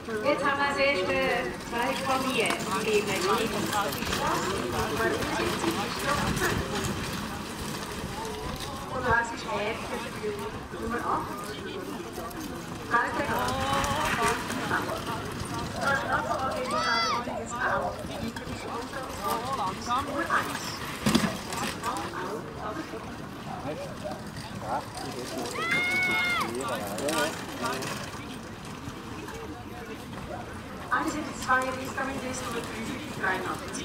Jetzt haben wir als erste zwei Familien im Team. Und das ist Härchen für Nummer 8. Kaltweg. Das Nachbarn ist übrigens auch langsam. Nummer 1. Eine sind die zwei Riskamindes und 83.